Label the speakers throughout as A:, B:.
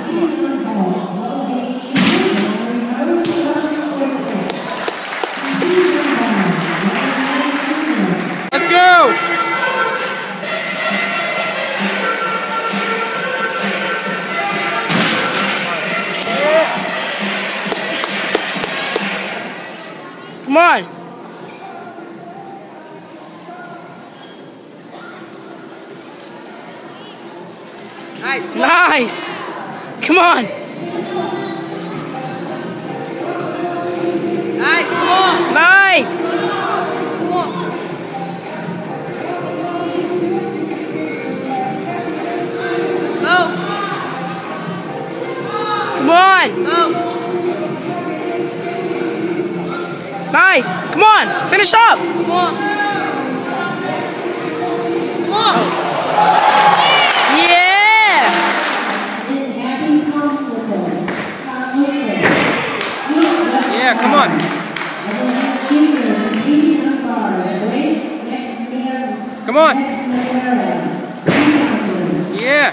A: Let's go! Come on!
B: Nice! Come on!
A: Nice! Come on!
B: Nice! Come on!
A: Nice!
B: Come on! Let's go!
A: Come on!
B: Let's go!
A: Nice! Come on! Finish up!
B: Come on! Come on!
A: Yeah!
C: Yeah, come on. Come on. Yeah.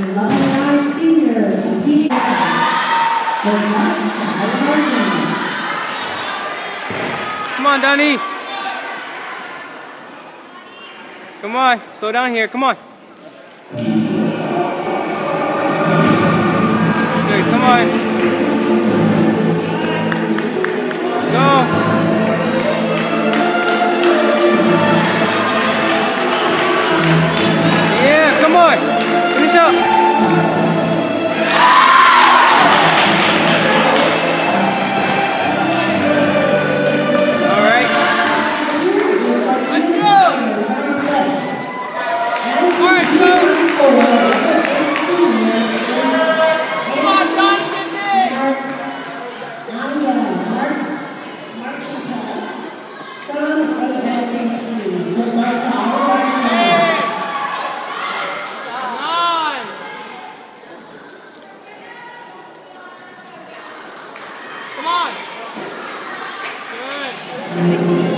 C: Come on, Donnie. Come on, slow down here. Come on. Good, come on. Let's go. Yeah, come on. Finish up.
B: Come on! Good.